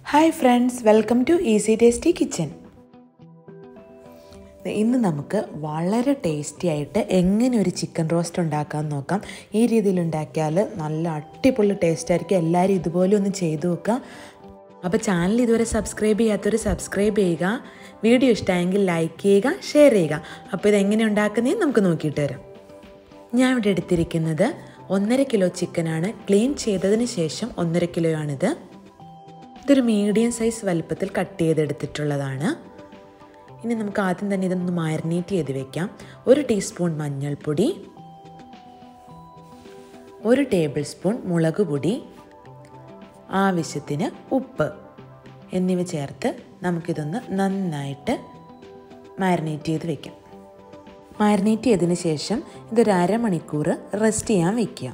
Hi friends, welcome to Easy Tasty Kitchen. ഇന്ന് നമുക്ക് വളരെ ടേസ്റ്റി ആയിട്ട് എങ്ങനെ ഒരു ചിക്കൻ റോസ്റ്റ് ഉണ്ടാക്കാൻ നോക്കാം. ഈ രീതിയിൽ ഉണ്ടാക്കിയാൽ നല്ല അടിപൊളി ടേസ്റ്റ് ആയിരിക്കും. എല്ലാവരും ഇതുപോലെ ഒന്ന് ചെയ്തു നോക്കുക. അപ്പോൾ ചാനൽ ഇതുവരെ സബ്സ്ക്രൈബ് ചെയ്യാത്തവർ സബ്സ്ക്രൈബ് ചെയ്യുക. വീഡിയോ ഇഷ്ടമായെങ്കിൽ ലൈക്ക് ചെയ്യുക, ഷെയർ ചെയ്യുക. അപ്പോൾ ഇതെങ്ങനെ ഉണ്ടാക്കുന്നതെന്ന് നമുക്ക് നോക്കിയിട്ട് വരാം. ഞാൻ ഇവിടെ എടുത്തിരിക്കുന്നത് 1.5 കിലോ ചിക്കനാണ്. ക്ലീൻ ചെയ്തതിന് ശേഷം 1.5 കിലോയാണിത്. ഇതൊരു മീഡിയം സൈസ് വലുപ്പത്തിൽ കട്ട് ചെയ്തെടുത്തിട്ടുള്ളതാണ്. ഇനി നമുക്ക് ആദ്യം തന്നെ ഇതൊന്ന് മാരിനേറ്റ് ചെയ്ത് വെക്കാം. 1 ടീസ്പൂൺ മഞ്ഞൾപ്പൊടി, 1 ടേബിൾ സ്പൂൺ മുളക് പൊടി, ആവശ്യത്തിന് ഉപ്പ് എന്നിവ ചേർത്ത് നമുക്കിതൊന്ന് നന്നായിട്ട് മാരിനേറ്റ് ചെയ്ത് വെക്കാം. മാരിനേറ്റ് ചെയ്തതിന് ശേഷം ഇതൊരു അരമണിക്കൂർ റെസ്റ്റ് ചെയ്യാൻ വയ്ക്കുക.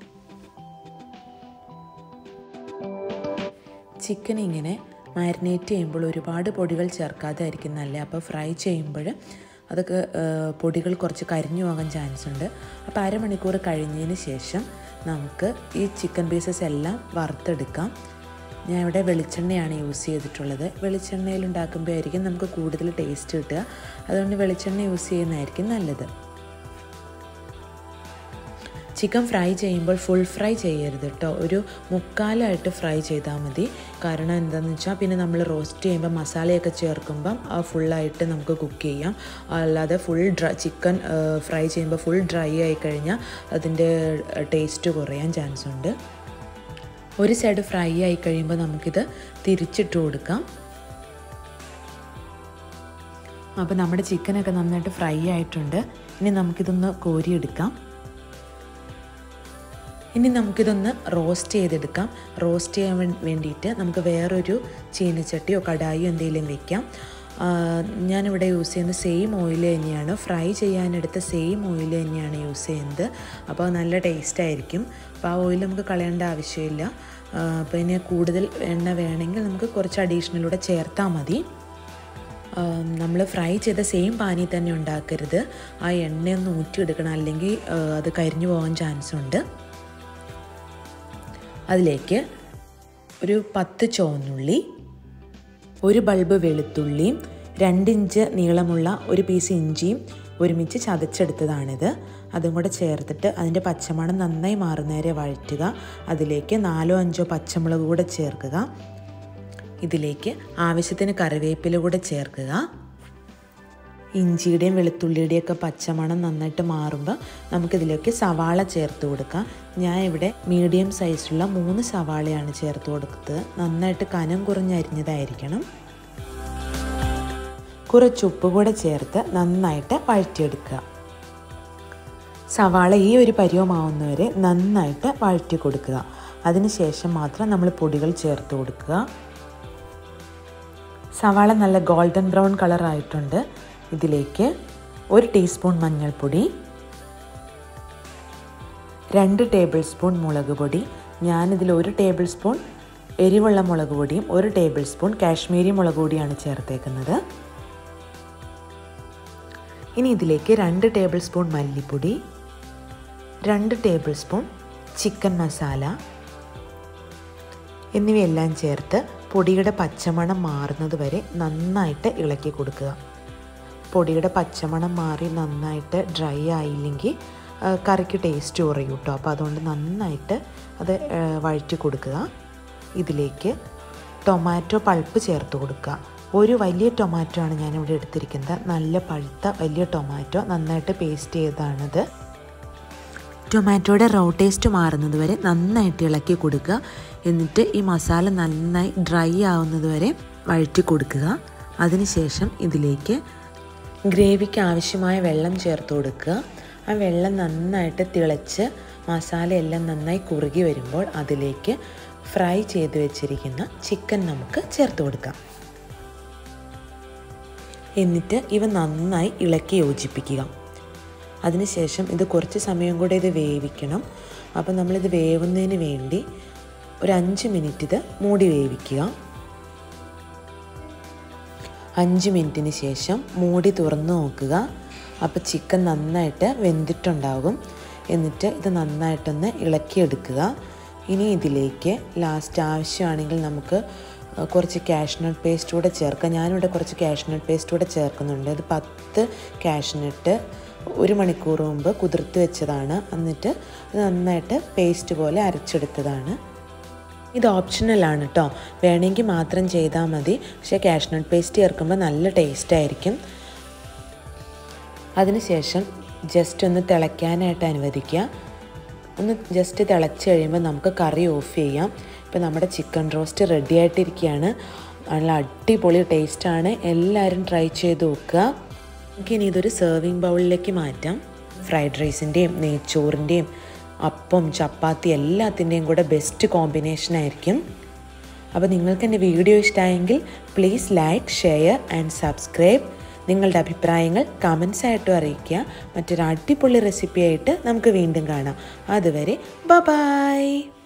ചിക്കൻ ഇങ്ങനെ മാരിനേറ്റ് ചെയ്യുമ്പോൾ ഒരുപാട് പൊടികൾ ചേർക്കാതെ ആയിരിക്കും നല്ലത്. അപ്പോൾ ഫ്രൈ ചെയ്യുമ്പോൾ അതൊക്കെ പൊടികൾ കുറച്ച് കരിഞ്ഞു പോകാൻ ചാൻസ് ഉണ്ട്. അപ്പോൾ അരമണിക്കൂർ കഴിഞ്ഞതിന് ശേഷം നമുക്ക് ഈ ചിക്കൻ പീസസ് എല്ലാം വറുത്തെടുക്കാം. ഞാൻ ഇവിടെ വെളിച്ചെണ്ണയാണ് യൂസ് ചെയ്തിട്ടുള്ളത്. വെളിച്ചെണ്ണയിൽ ഉണ്ടാക്കുമ്പോഴായിരിക്കും നമുക്ക് കൂടുതൽ ടേസ്റ്റ് കിട്ടുക. അതുകൊണ്ട് വെളിച്ചെണ്ണ യൂസ് ചെയ്യുന്നതായിരിക്കും നല്ലത്. ചിക്കൻ ഫ്രൈ ചെയ്യുമ്പോൾ ഫുൾ ഫ്രൈ ചെയ്യരുത് കേട്ടോ. ഒരു മുക്കാലായിട്ട് ഫ്രൈ ചെയ്താൽ മതി. കാരണം എന്താണെന്ന് വെച്ചാൽ പിന്നെ നമ്മൾ റോസ്റ്റ് ചെയ്യുമ്പോൾ മസാലയൊക്കെ ചേർക്കുമ്പം ഫുള്ളായിട്ട് നമുക്ക് കുക്ക് ചെയ്യാം. അല്ലാതെ ചിക്കൻ ഫ്രൈ ചെയ്യുമ്പോൾ ഫുൾ ഡ്രൈ ആയി കഴിഞ്ഞാൽ അതിൻ്റെ ടേസ്റ്റ് കുറയാൻ ചാൻസ് ഉണ്ട്. ഒരു സൈഡ് ഫ്രൈ ആയി കഴിയുമ്പോൾ നമുക്കിത് തിരിച്ചിട്ട് കൊടുക്കാം. അപ്പോൾ നമ്മുടെ ചിക്കനൊക്കെ നന്നായിട്ട് ഫ്രൈ ആയിട്ടുണ്ട്. ഇനി നമുക്കിതൊന്ന് കോരിയെടുക്കാം. ഇനി നമുക്കിതൊന്ന് റോസ്റ്റ് ചെയ്തെടുക്കാം. റോസ്റ്റ് ചെയ്യാൻ വേണ്ടിയിട്ട് നമുക്ക് വേറൊരു ചീനച്ചട്ടിയോ കടായിയോ എന്തെങ്കിലും വെക്കാം. ഞാനിവിടെ യൂസ് ചെയ്യുന്ന സെയിം ഓയിൽ തന്നെയാണ്. ഫ്രൈ ചെയ്യാനെടുത്ത സെയിം ഓയിൽ തന്നെയാണ് യൂസ് ചെയ്യുന്നത്. അപ്പോൾ നല്ല ടേസ്റ്റ് ആയിരിക്കും. അപ്പോൾ ആ ഓയിൽ നമുക്ക് കളയേണ്ട ആവശ്യമില്ല. അപ്പോൾ ഇനി കൂടുതൽ എണ്ണ വേണമെങ്കിൽ നമുക്ക് കുറച്ച് അഡീഷണലൂടെ ചേർത്താൽ മതി. നമ്മൾ ഫ്രൈ ചെയ്ത സെയിം പാനിൽ തന്നെ ഉണ്ടാക്കരുത്. ആ എണ്ണയൊന്ന് ഊറ്റിയെടുക്കണം, അല്ലെങ്കിൽ അത് കരിഞ്ഞു പോകാൻ ചാൻസ് ഉണ്ട്. അതിലേക്ക് ഒരു 10 ചുവന്നുള്ളി, 1 ബൾബ് വെളുത്തുള്ളിയും 2 ഇഞ്ച് നീളമുള്ള ഒരു പീസ് ഇഞ്ചിയും ഒരുമിച്ച് ചതച്ചെടുത്തതാണിത്. അതും കൂടെ ചേർത്തിട്ട് അതിൻ്റെ പച്ചമണം നന്നായി മാറുന്നവരെ വഴറ്റുക. അതിലേക്ക് 4-5 പച്ചമുളക് കൂടെ ചേർക്കുക. ഇതിലേക്ക് ആവശ്യത്തിന് കറിവേപ്പില കൂടെ ചേർക്കുക. ഇഞ്ചിയുടെയും വെളുത്തുള്ളിയുടെയൊക്കെ പച്ചമണം നന്നായിട്ട് മാറുമ്പോൾ നമുക്കിതിലേക്ക് സവാള ചേർത്ത് കൊടുക്കാം. ഞാൻ ഇവിടെ മീഡിയം സൈസിലുള്ള 3 സവാളയാണ് ചേർത്ത് കൊടുത്തത്. നന്നായിട്ട് കനം കുറഞ്ഞരിഞ്ഞതായിരിക്കണം. കുറച്ച് ഉപ്പ് കൂടെ ചേർത്ത് നന്നായിട്ട് വഴറ്റിയെടുക്കുക. സവാള ഈ ഒരു പരുവമാവുന്നവരെ നന്നായിട്ട് വഴറ്റി കൊടുക്കുക. അതിനുശേഷം മാത്രം നമ്മൾ പൊടികൾ ചേർത്ത് കൊടുക്കുക. സവാള നല്ല ഗോൾഡൻ ബ്രൗൺ കളറായിട്ടുണ്ട്. ഇതിലേക്ക് 1 ടീസ്പൂൺ മഞ്ഞൾപ്പൊടി, 2 ടേബിൾ സ്പൂൺ മുളക് പൊടി. ഞാനിതിൽ 1 ടേബിൾ സ്പൂൺ എരിവുള്ള മുളക് പൊടിയും 1 ടേബിൾ സ്പൂൺ കാശ്മീരി മുളക് പൊടിയാണ് ചേർത്തേക്കുന്നത്. ഇനി ഇതിലേക്ക് 2 ടേബിൾ സ്പൂൺ മല്ലിപ്പൊടി, 2 ടേബിൾ സ്പൂൺ ചിക്കൻ മസാല എന്നിവയെല്ലാം ചേർത്ത് പൊടിയുടെ പച്ചമണം മാറുന്നത് വരെ നന്നായിട്ട് ഇളക്കി കൊടുക്കുക. പൊടിയുടെ പച്ചമണം മാറി നന്നായിട്ട് ഡ്രൈ ആയില്ലെങ്കിൽ കറിക്ക് ടേസ്റ്റ് കുറയും കേട്ടോ. അപ്പോൾ അതുകൊണ്ട് നന്നായിട്ട് അത് വഴറ്റി കൊടുക്കുക. ഇതിലേക്ക് ടൊമാറ്റോ പൾപ്പ് ചേർത്ത് കൊടുക്കുക. ഒരു വലിയ ടൊമാറ്റോ ആണ് ഞാനിവിടെ എടുത്തിരിക്കുന്നത്. നല്ല പഴുത്ത വലിയ ടൊമാറ്റോ, നന്നായിട്ട് പേസ്റ്റ് ചെയ്തതാണിത്. ടൊമാറ്റോയുടെ റോ ടേസ്റ്റ് മാറുന്നത് വരെ നന്നായിട്ട് ഇളക്കി കൊടുക്കുക. എന്നിട്ട് ഈ മസാല നന്നായി ഡ്രൈ ആവുന്നത് വരെ വഴറ്റി കൊടുക്കുക. അതിനുശേഷം ഇതിലേക്ക് ഗ്രേവിക്ക് ആവശ്യമായ വെള്ളം ചേർത്ത് കൊടുക്കുക. ആ വെള്ളം നന്നായിട്ട് തിളച്ച് മസാലയെല്ലാം നന്നായി കുറുകി വരുമ്പോൾ അതിലേക്ക് ഫ്രൈ ചെയ്ത് വെച്ചിരിക്കുന്ന ചിക്കൻ നമുക്ക് ചേർത്ത് കൊടുക്കാം. എന്നിട്ട് ഇവ നന്നായി ഇളക്കി യോജിപ്പിക്കുക. അതിനുശേഷം ഇത് കുറച്ച് സമയം കൂടെ ഇത് വേവിക്കണം. അപ്പോൾ നമ്മളിത് വേവുന്നതിന് വേണ്ടി ഒരു 5 മിനിറ്റ് ഇത് മൂടി വേവിക്കുക. 5 മിനിറ്റിന് ശേഷം മൂടി തുറന്ന് നോക്കുക. അപ്പോൾ ചിക്കൻ നന്നായിട്ട് വെന്തിട്ടുണ്ടാകും. എന്നിട്ട് ഇത് നന്നായിട്ടൊന്ന് ഇളക്കിയെടുക്കുക. ഇനി ഇതിലേക്ക് ലാസ്റ്റ് ആവശ്യമാണെങ്കിൽ നമുക്ക് കുറച്ച് കാഷ്നട്ട് പേസ്റ്റ് കൂടെ ചേർക്കാം. ഞാനിവിടെ കുറച്ച് കാഷ്നട്ട് പേസ്റ്റ് കൂടെ ചേർക്കുന്നുണ്ട്. ഇത് 10 കാഷ്നട്ട് 1 മണിക്കൂർ മുമ്പ് കുതിർത്ത് വെച്ചതാണ്. എന്നിട്ട് നന്നായിട്ട് പേസ്റ്റ് പോലെ അരച്ചെടുത്തതാണ്. ഇത് ഓപ്ഷണലാണ് കേട്ടോ, വേണമെങ്കിൽ മാത്രം ചെയ്താൽ മതി. പക്ഷേ കാഷ്നട്ട് പേസ്റ്റ് ചേർക്കുമ്പോൾ നല്ല ടേസ്റ്റ് ആയിരിക്കും. അതിനുശേഷം ജസ്റ്റ് ഒന്ന് തിളയ്ക്കാനായിട്ട് അനുവദിക്കുക. ഒന്ന് ജസ്റ്റ് തിളച്ച് കഴിയുമ്പോൾ നമുക്ക് കറി ഓഫ് ചെയ്യാം. ഇപ്പോൾ നമ്മുടെ ചിക്കൻ റോസ്റ്റ് റെഡി ആയിട്ടിരിക്കുകയാണ്. നല്ല അടിപൊളി ടേസ്റ്റാണ്. എല്ലാവരും ട്രൈ ചെയ്ത് നോക്കുക. നമുക്കിനി ഇതൊരു സെർവിങ് ബൗളിലേക്ക് മാറ്റാം. ഫ്രൈഡ് റൈസിൻ്റെയും നെയ്ച്ചോറിൻ്റെയും അപ്പം ചപ്പാത്തി എല്ലാത്തിൻ്റെയും കൂടെ ബെസ്റ്റ് കോമ്പിനേഷൻ ആയിരിക്കും. അപ്പോൾ നിങ്ങൾക്ക് എൻ്റെ വീഡിയോ ഇഷ്ടമായെങ്കിൽ please like, share and subscribe. നിങ്ങളുടെ അഭിപ്രായങ്ങൾ കമൻസ് ആയിട്ടും അറിയിക്കുക. മറ്റൊരു അടിപൊളി റെസിപ്പിയായിട്ട് നമുക്ക് വീണ്ടും കാണാം. അതുവരെ ബൈ.